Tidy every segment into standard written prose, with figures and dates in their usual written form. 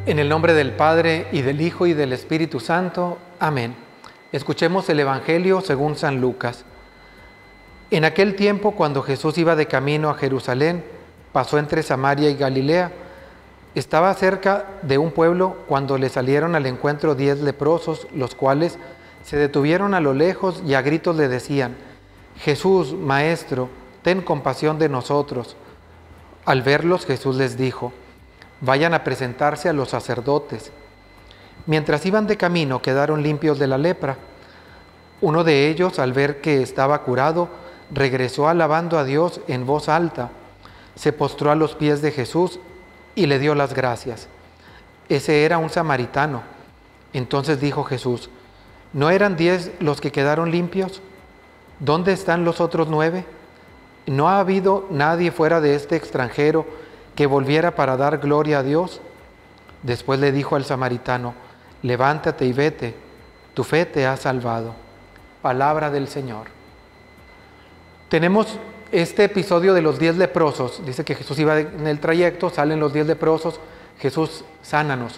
En el nombre del Padre, y del Hijo, y del Espíritu Santo. Amén. Escuchemos el Evangelio según San Lucas. En aquel tiempo, cuando Jesús iba de camino a Jerusalén, pasó entre Samaria y Galilea. Estaba cerca de un pueblo cuando le salieron al encuentro 10 leprosos, los cuales se detuvieron a lo lejos y a gritos le decían: Jesús, Maestro, ten compasión de nosotros. Al verlos, Jesús les dijo: vayan a presentarse a los sacerdotes. Mientras iban de camino, quedaron limpios de la lepra. Uno de ellos, al ver que estaba curado, regresó alabando a Dios en voz alta. Se postró a los pies de Jesús y le dio las gracias. Ese era un samaritano. Entonces dijo Jesús: ¿no eran 10 los que quedaron limpios? ¿Dónde están los otros 9? ¿No ha habido nadie fuera de este extranjero que volviera para dar gloria a Dios? Después le dijo al samaritano: levántate y vete, tu fe te ha salvado. Palabra del Señor. Tenemos este episodio de los 10 leprosos. Dice que Jesús iba en el trayecto, salen los 10 leprosos, Jesús, sánanos.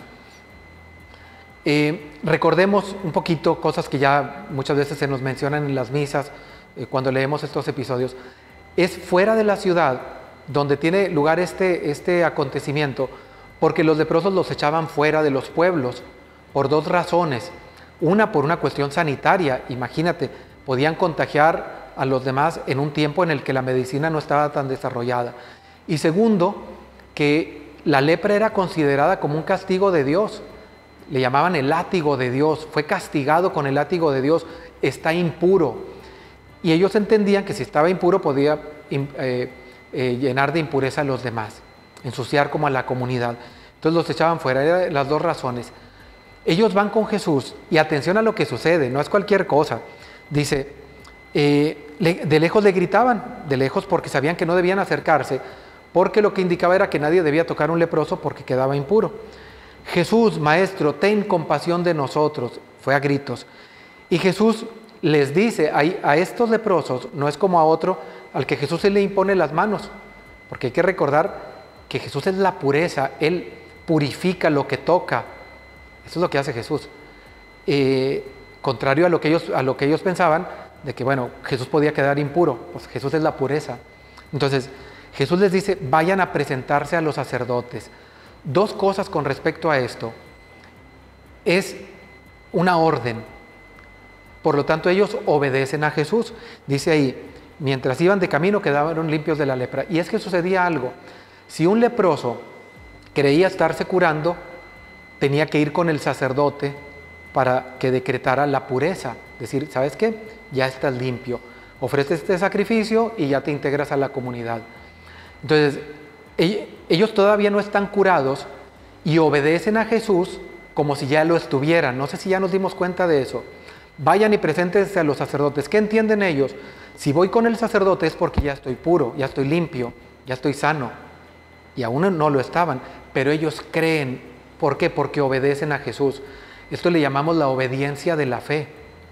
Recordemos un poquito cosas que ya muchas veces se nos mencionan en las misas cuando leemos estos episodios. Es fuera de la ciudad donde tiene lugar este acontecimiento, porque los leprosos los echaban fuera de los pueblos por 2 razones. Una, por una cuestión sanitaria. Imagínate, podían contagiar a los demás en un tiempo en el que la medicina no estaba tan desarrollada. Y segundo, que la lepra era considerada como un castigo de Dios. Le llamaban el látigo de Dios. Fue castigado con el látigo de Dios. Está impuro. Y ellos entendían que si estaba impuro podía llenar de impureza a los demás, ensuciar como a la comunidad. Entonces los echaban fuera. Eran las 2 razones. Ellos van con Jesús y atención a lo que sucede, no es cualquier cosa. Dice, de lejos le gritaban, de lejos porque sabían que no debían acercarse, porque lo que indicaba era que nadie debía tocar un leproso porque quedaba impuro. Jesús, Maestro, ten compasión de nosotros, fue a gritos. Y Jesús les dice a estos leprosos, no es como a otro al que Jesús se le impone las manos, porque hay que recordar que Jesús es la pureza, Él purifica lo que toca. Eso es lo que hace Jesús. Contrario a lo que ellos pensaban, de que bueno, Jesús podía quedar impuro, pues Jesús es la pureza. Entonces, Jesús les dice, vayan a presentarse a los sacerdotes. 2 cosas con respecto a esto. Es una orden. Por lo tanto, ellos obedecen a Jesús. Dice ahí, mientras iban de camino quedaron limpios de la lepra. Y es que sucedía algo. Si un leproso creía estarse curando, tenía que ir con el sacerdote para que decretara la pureza. Decir, ¿sabes qué? Ya estás limpio. Ofreces este sacrificio y ya te integras a la comunidad. Entonces, ellos todavía no están curados y obedecen a Jesús como si ya lo estuvieran. No sé si ya nos dimos cuenta de eso. Vayan y preséntense a los sacerdotes. ¿Qué entienden ellos? Si voy con el sacerdote es porque ya estoy puro, ya estoy limpio, ya estoy sano. Y aún no lo estaban, pero ellos creen. ¿Por qué? Porque obedecen a Jesús. Esto le llamamos la obediencia de la fe.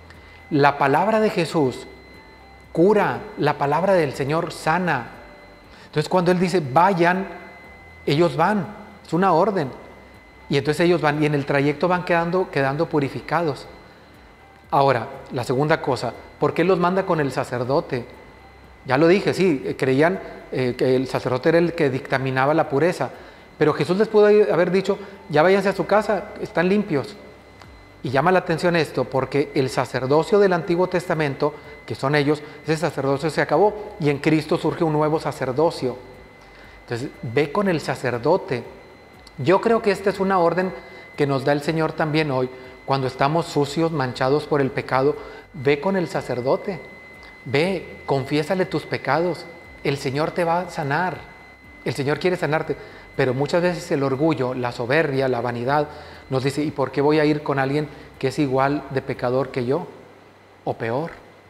La palabra de Jesús cura, la palabra del Señor sana. Entonces cuando Él dice vayan, ellos van, es una orden. Y entonces ellos van y en el trayecto van quedando purificados. Ahora, la segunda cosa, ¿por qué los manda con el sacerdote? Ya lo dije, sí, creían que el sacerdote era el que dictaminaba la pureza. Pero Jesús les pudo haber dicho, ya váyanse a su casa, están limpios. Y llama la atención esto, porque el sacerdocio del Antiguo Testamento, que son ellos, ese sacerdocio se acabó y en Cristo surge un nuevo sacerdocio. Entonces, ve con el sacerdote. Yo creo que esta es una orden que nos da el Señor también hoy. Cuando estamos sucios, manchados por el pecado, ve con el sacerdote. Ve, confiésale tus pecados. El Señor te va a sanar. El Señor quiere sanarte. Pero muchas veces el orgullo, la soberbia, la vanidad nos dice, ¿y por qué voy a ir con alguien que es igual de pecador que yo? O peor.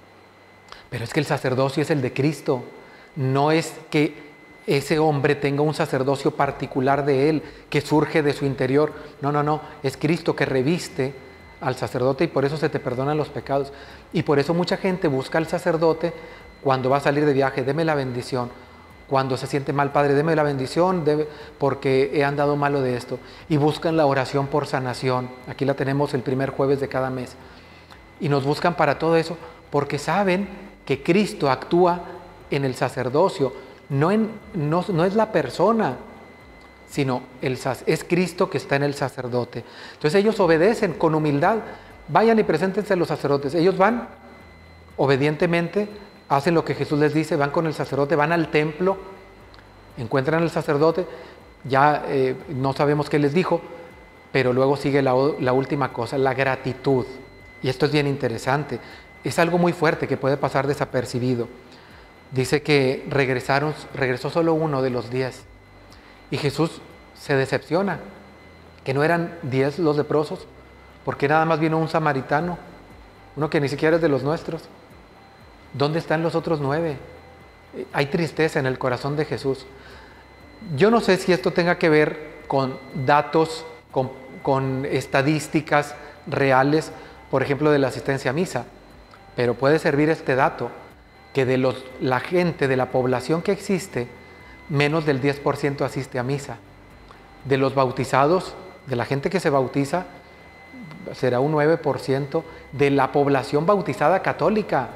Pero es que el sacerdocio es el de Cristo. No es que ese hombre tenga un sacerdocio particular de él, que surge de su interior. No, no, no. Es Cristo que reviste al sacerdote y por eso se te perdonan los pecados. Y por eso mucha gente busca al sacerdote cuando va a salir de viaje, deme la bendición. Cuando se siente mal, Padre, deme la bendición porque he andado malo de esto. Y buscan la oración por sanación. Aquí la tenemos el primer jueves de cada mes. Y nos buscan para todo eso porque saben que Cristo actúa en el sacerdocio. No es la persona, sino es Cristo que está en el sacerdote. Entonces ellos obedecen con humildad. Vayan y preséntense a los sacerdotes. Ellos van obedientemente, hacen lo que Jesús les dice, van con el sacerdote, van al templo, encuentran al sacerdote, ya no sabemos qué les dijo, pero luego sigue la última cosa, la gratitud. Y esto es bien interesante, es algo muy fuerte que puede pasar desapercibido. Dice que regresó solo uno de los 10. Y Jesús se decepciona, que no eran 10 los leprosos, porque nada más vino un samaritano, uno que ni siquiera es de los nuestros. ¿Dónde están los otros 9? Hay tristeza en el corazón de Jesús. Yo no sé si esto tenga que ver con datos, con estadísticas reales, por ejemplo, de la asistencia a misa, pero puede servir este dato, que de la gente, de la población que existe, menos del 10% asiste a misa. De los bautizados, de la gente que se bautiza, será un 9% de la población bautizada católica.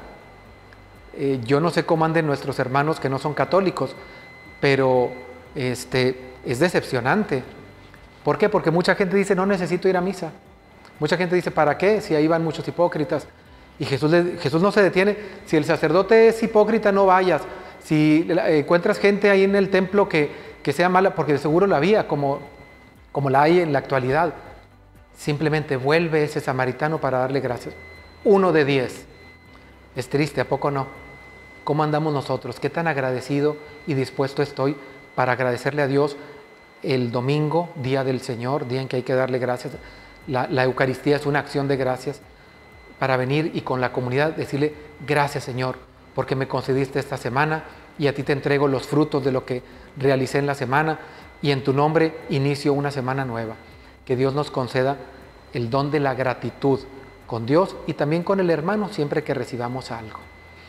Yo no sé cómo anden nuestros hermanos que no son católicos, pero es decepcionante. ¿Por qué? Porque mucha gente dice, no necesito ir a misa. Mucha gente dice, ¿para qué? Si ahí van muchos hipócritas. Y Jesús no se detiene. Si el sacerdote es hipócrita, no vayas. Si encuentras gente ahí en el templo que sea mala, porque de seguro la había, como la hay en la actualidad, simplemente vuelve ese samaritano para darle gracias. 1 de 10. Es triste, ¿a poco no? ¿Cómo andamos nosotros? ¿Qué tan agradecido y dispuesto estoy para agradecerle a Dios el domingo, día del Señor, día en que hay que darle gracias? La Eucaristía es una acción de gracias para venir y con la comunidad decirle, gracias Señor, porque me concediste esta semana y a ti te entrego los frutos de lo que realicé en la semana y en tu nombre inicio una semana nueva. Que Dios nos conceda el don de la gratitud con Dios y también con el hermano siempre que recibamos algo.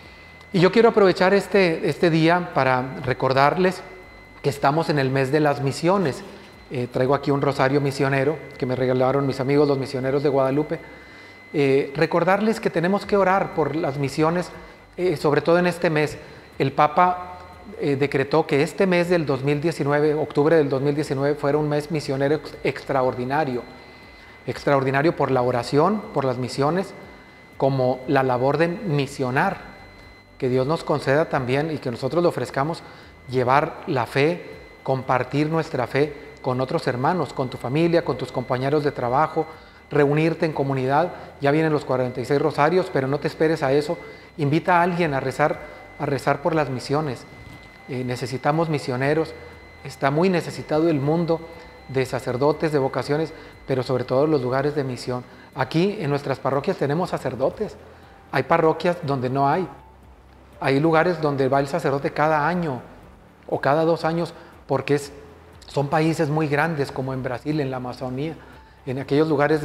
Y yo quiero aprovechar este día para recordarles que estamos en el mes de las misiones. Traigo aquí un rosario misionero que me regalaron mis amigos los misioneros de Guadalupe. Recordarles que tenemos que orar por las misiones, sobre todo en este mes. El Papa decretó que este mes del 2019, octubre del 2019, fuera un mes misionero extraordinario. Extraordinario por la oración, por las misiones, como la labor de misionar. Que Dios nos conceda también y que nosotros le ofrezcamos llevar la fe, compartir nuestra fe con otros hermanos, con tu familia, con tus compañeros de trabajo, reunirte en comunidad. Ya vienen los 46 rosarios, pero no te esperes a eso. Invita a alguien a rezar por las misiones. Necesitamos misioneros. Está muy necesitado el mundo de sacerdotes, de vocaciones, pero sobre todo los lugares de misión. Aquí en nuestras parroquias tenemos sacerdotes. Hay parroquias donde no hay. Hay lugares donde va el sacerdote cada año o cada 2 años porque son países muy grandes como en Brasil, en la Amazonía. En aquellos lugares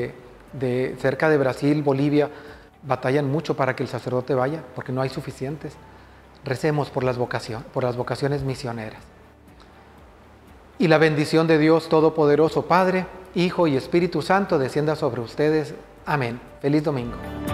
de cerca de Brasil, Bolivia, batallan mucho para que el sacerdote vaya porque no hay suficientes. Recemos por las vocaciones misioneras. Y la bendición de Dios Todopoderoso, Padre, Hijo y Espíritu Santo, descienda sobre ustedes. Amén. Feliz domingo.